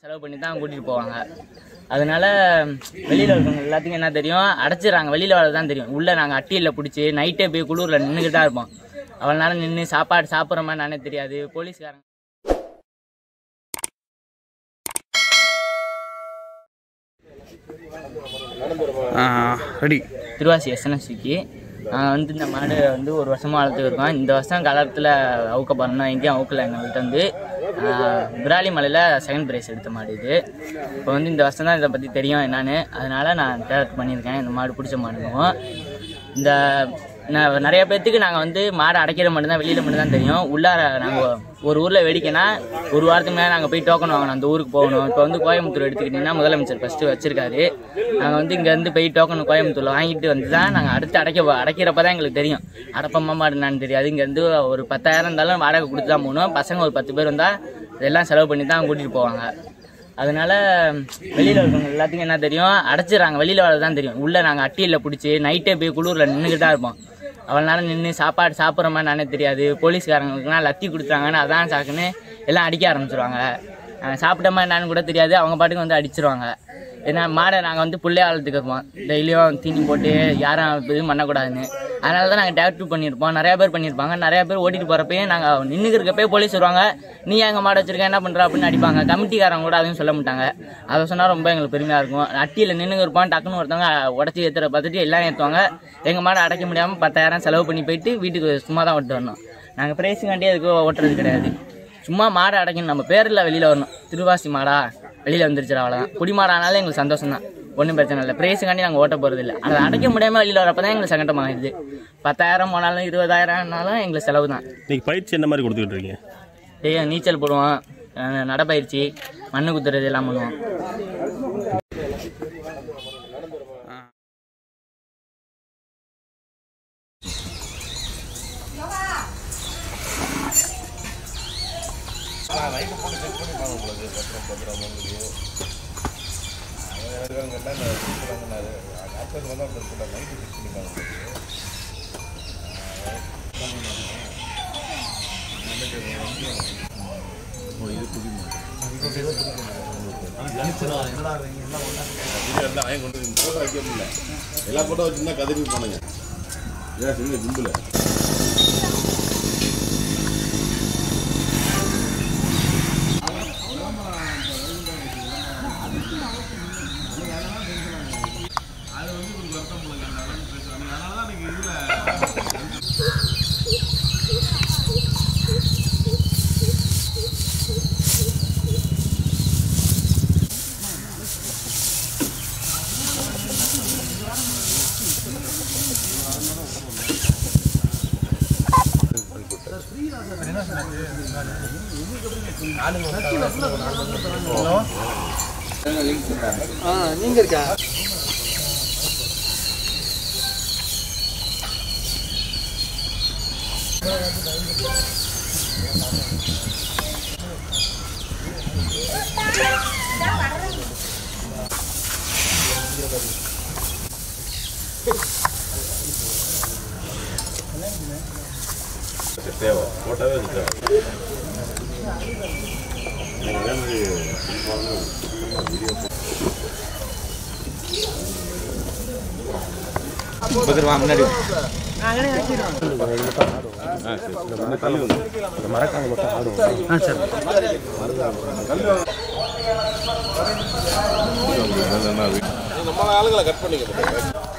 செலவு பண்ணி தான் கூட்டிகிட்டு போவாங்க. அதனால வெளியில் இருக்கவங்க எல்லாத்துக்கும் என்ன தெரியும், அடைச்சிடறாங்க. வெளியில் வர தான் தெரியும். உள்ளே நாங்கள் அட்டியில் பிடிச்சி நைட்டே போய் குளூரில் நின்றுக்கிட்டு தான் இருப்போம். அவ்வளோ நேரம் நின்று சாப்பாடு சாப்பிட்ற மாதிரி நானே தெரியாது. போலீஸ்காரங்க ரெடி திருவாசி எஸ்என்எஸ்சிக்கு நாங்கள் இந்த மாடு ஒரு வருஷமாக வளர்த்துக்கு இருக்கோம். இந்த வருஷம் கலரத்தில் அவுக்க போகிறோம்னா எங்கேயும் அவுக்கலை. எங்கள்கிட்ட விராலி மலையில் செகண்ட் ப்ரைஸ் எடுத்த மாடு இது. இப்போ இந்த வருஷம் தான் இதை பற்றி தெரியும் என்னன்னு. அதனால் நான் டேரக்ட் பண்ணியிருக்கேன். இந்த மாடு பிடிச்ச மாடுக்கும் இந்த நிறைய பேர்த்துக்கு நாங்கள் மாடு அடைக்கிற மட்டும்தான், வெளியில் மட்டும்தான் தெரியும். உள்ளார நாங்கள் ஒரு ஊரில் வேடிக்கைன்னா ஒரு வாரத்துக்கு மேலே நாங்கள் போய் டோக்கன் வாங்கணும், அந்த ஊருக்கு போகணும். இப்போ கோயம்புத்தூர் எடுத்துக்கிட்டிங்கன்னா முதலமைச்சர் ஃபஸ்ட்டு வச்சுருக்காரு. நாங்கள் இங்கேருந்து போய் டோக்கன் கோயம்புத்தூரில் வாங்கிட்டு தான் நாங்கள் அடுத்து அடைக்கிறப்ப தான் எங்களுக்கு தெரியும் அடைப்பம்மா மாடுனான்னு தெரியாது. இங்கேருந்து ஒரு 10,000 இருந்தாலும் வாடகை கொடுத்து தான் போகணும். பசங்க ஒரு 10 பேர் வந்தால் இதெல்லாம் செலவு பண்ணி தான் கூட்டிகிட்டு போவாங்க. அதனால வெளியில் இருக்கவங்க எல்லாத்துக்கும் என்ன தெரியும், அடைச்சிடறாங்க. வெளியில் வர தான் தெரியும். உள்ளே நாங்கள் அட்டியில் பிடிச்சி நைட்டே போய் குளூரில் நின்றுக்கிட்டு தான் இருப்போம். அவ்வளோ நேரம் நின்று சாப்பாடு சாப்பிட்ற மாதிரி நானே தெரியாது. போலீஸ்காரங்களுக்குலாம் லத்தி கொடுத்தாங்கன்னு அதான் சாக்குன்னு எல்லாம் அடிக்க ஆரம்பிச்சிருவாங்க. சாப்பிட்டோமா என்னன்னு கூட தெரியாது. அவங்க பாட்டுக்கு அடிச்சிருவாங்க. ஏன்னா மாடை நாங்கள் புள்ளைய வளர்த்துக்கு இருப்போம். டெய்லியும் தீனி போட்டு யாரும் இதுவும் பண்ணக்கூடாதுன்னு. அதனால தான் நாங்கள் டேக்டிவ் பண்ணியிருப்போம். நிறையா பேர் பண்ணியிருப்பாங்க. நிறையா பேர் ஓட்டிகிட்டு போகிறப்பயே நாங்கள் நின்றுக்கிறப்பே போலீஸ் வருவாங்க. நீ எங்கள் மாடை வச்சிருக்க என்ன பண்ணுற அப்படின்னு அடிப்பாங்க. கமிட்டிக்காரங்க கூட அதையும் சொல்ல மாட்டாங்க. அதை சொன்னால் ரொம்ப எங்களுக்கு பெருமையாக இருக்கும். அட்டியில் நின்றுங்க இருப்போம். டக்குன்னு ஒருத்தவங்க உடச்சி ஏற்றுற பார்த்துட்டு எல்லாம் ஏற்றுவாங்க. எங்கள் மாடை அடைக்க முடியாமல் 10,000 செலவு பண்ணி போயிட்டு வீட்டுக்கு சும்மா தான் ஓட்டு வரணும். நாங்கள் பிரைஸுக்காண்டி அதுக்கு ஓட்டுறது கிடையாது. சும்மா மாடை அடைக்கணும். நம்ம பேரில் வெளியில் வரணும். திருவாசி மாடா வெளியில் வந்துருச்சு, அவ்வளோதான். குடி மாடானாலும் எங்களுக்கு சந்தோஷம் தான், ஒன்றும் பிரச்சனை இல்லை. பிரைஸுக்காண்டி நாங்கள் ஓட்ட போகிறது இல்லை. அதை அடைக்க முடியாமல் வெளியில் வரப்போ தான் எங்களுக்கு சங்கடமாகிடுது. 10,000 போனாலும் 20,000னாலும் எங்களுக்கு செலவு தான். நீங்கள் பயிற்சி என்ன மாதிரி கொடுத்துக்கிட்டு இருக்கீங்க? நீச்சல் போடுவோம், நடப்பயிற்சி, மண்ணு குத்துறது எல்லாம் பண்ணுவோம். எல்லா போட்டோ வச்சுருந்தா கதறி போனாங்க. ஏன் சின்ன கும்பல நீங்க இருக்கா தேவை போட்டாவே முன்னாடி மரக்காங்க மட்டும் ஆடும். நம்ம ஆளுங்களை கட் பண்ணிக்க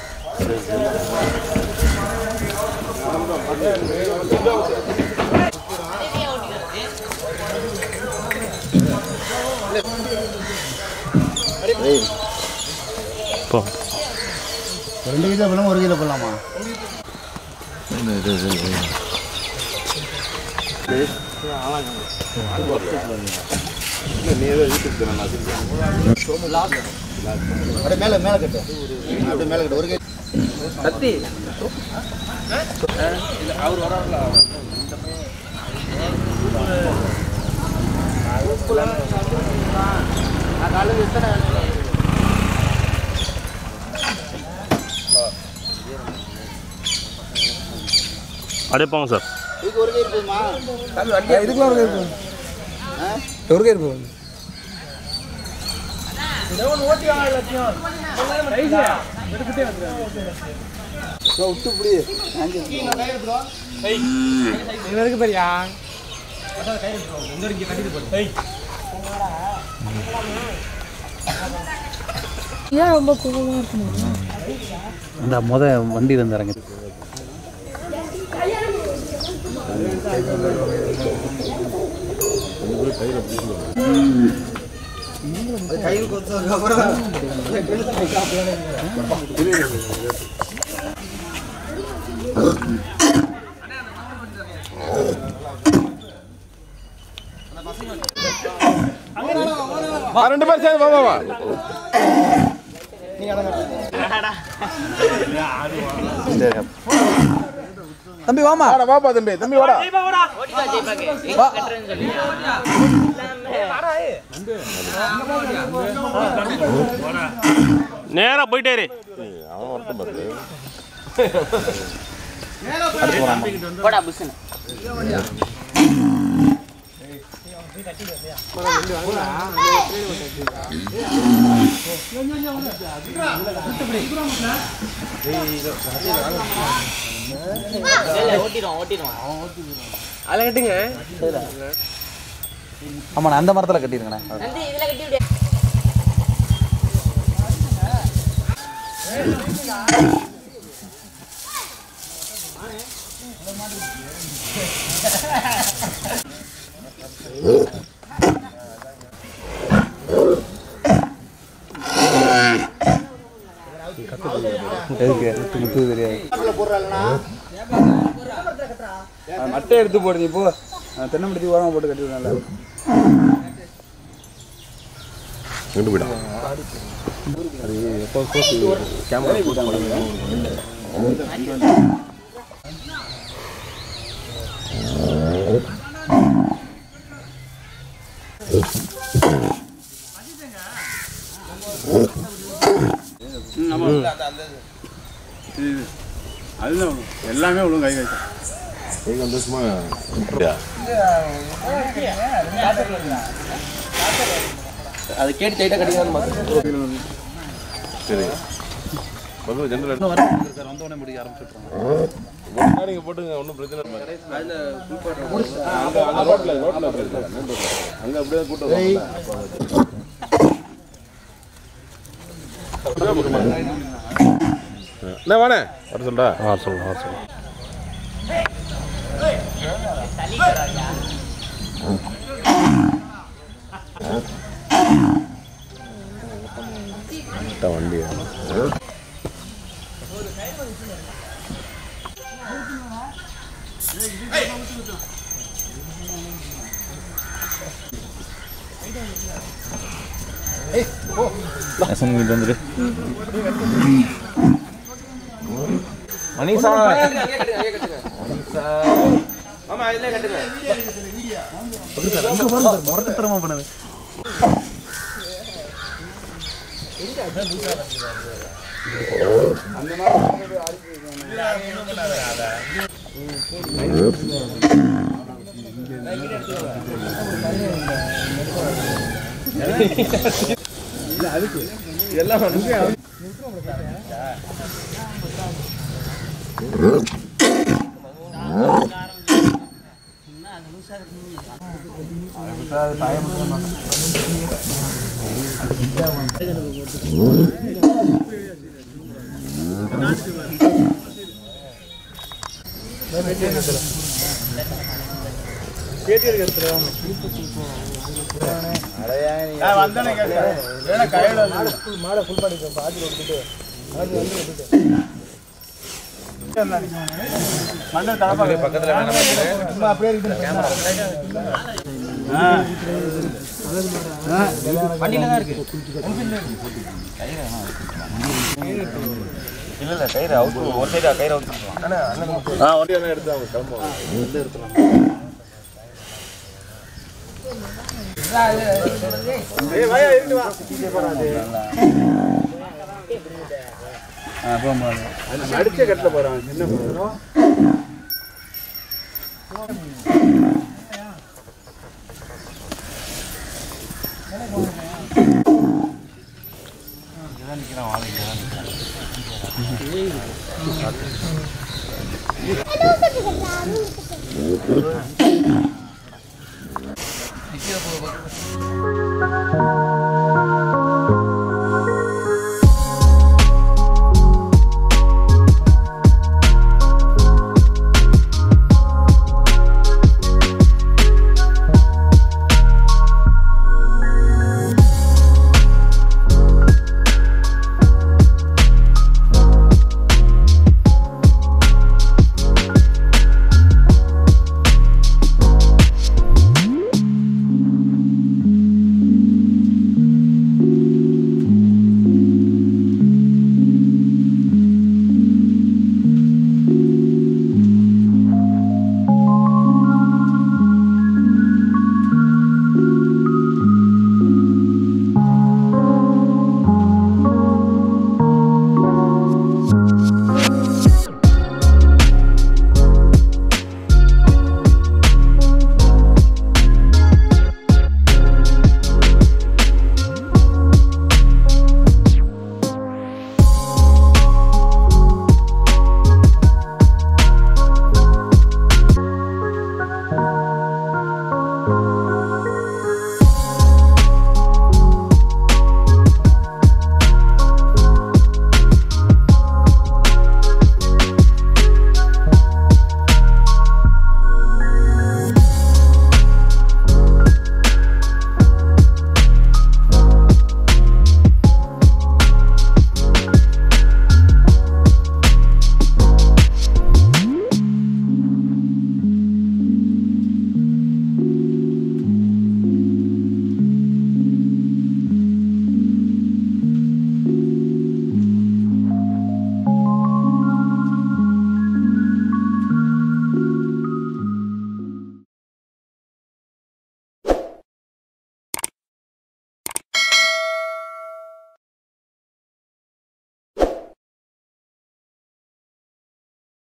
போ 2 கிலோ போடலாம், 1 கிலோ போடலாமா? நீ ஏதோ யூடியூப் சேனல் அப்படியே மேலே கட்டு, அப்படியே மேலே கட்டு. 1 கிலோ கத்தி அவர் வராங்களா? நான் காலையில் எத்தனை அப்படியே போங்க சார். இதுக்கு 1 கயிறு போதுமா? இதுக்கு 1 கயிறு போதும். 1 கயிறு போதும். ஏன் ரொம்ப கோவமா இருக்கணும்? அந்த வண்டியில இருந்து இறங்கி ரெண்டு பேர் சேர்ந்து பாபா தம்பி வாமா வாப்பா தம்பி வாடா நேரா போயிட்டே போடா புஷ்னு அதில் கட்டுங்க. ஆமாண்ணா அந்த மரத்தில் கட்டிருங்கண்ணே. இதில் கட்டி விடு. முட்டு தெரியாது. மட்டை எடுத்து போடுங்க. இப்போ தென்னம்படுத்தி ஓரமாக போட்டு கட்டிடுனால அது எப்போ கேமரா அதுதான் எல்லாமே ஒழுங்கு கை வைக்கும். சந்தோஷமா அதை கேட்டு டைட்டாக கட்டிக்கணும். சரி ஜென்ரல் வந்தோடனே முடிய ஆரம்பிச்சுட்ருவோம். நீங்க போட்டுங்க, ஒன்றும் பிரச்சனை இல்லை. ரோட்ல அங்கே அப்படியே கூட்டம் என்ன வானே வர சொல்றா. சொல்லுங்க வண்டி வந்துரு. மணிசா முறக்கத்தரமா பண்ணது. எல்லாம் அடிச்ச கட்டல போறான். சின்ன Thank you.